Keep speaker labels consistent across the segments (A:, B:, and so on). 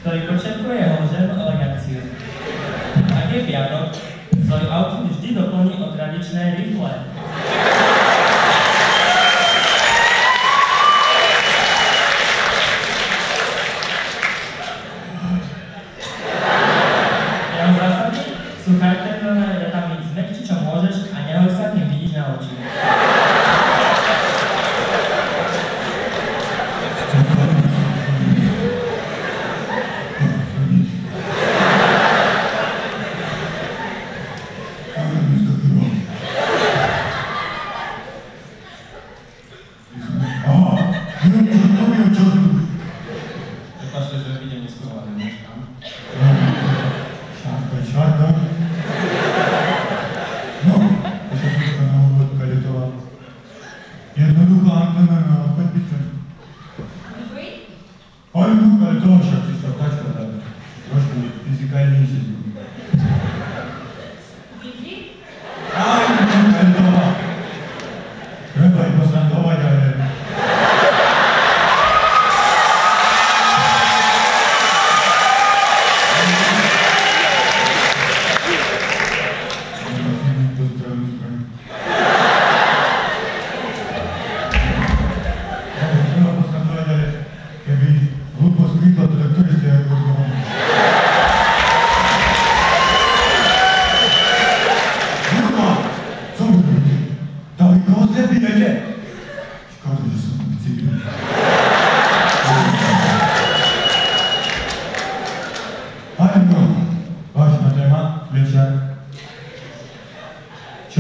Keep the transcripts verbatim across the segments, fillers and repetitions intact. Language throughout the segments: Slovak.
A: ktorý počerkuje hožem eleganciu. Ak je piatok, svoj outfit vždy doplní o tradičné rifle. Jeho zásady sú charakterizované vetami zmekči, čo môžeš a nehoj sa, kým vidíš na oči.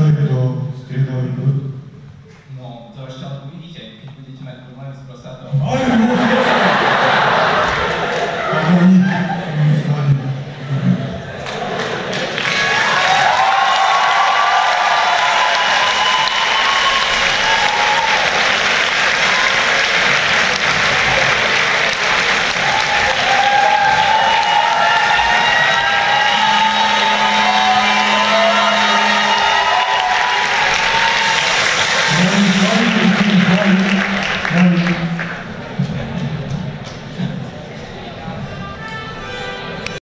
B: No, to ešte uvidíte, keď budete mať problém s prostatou.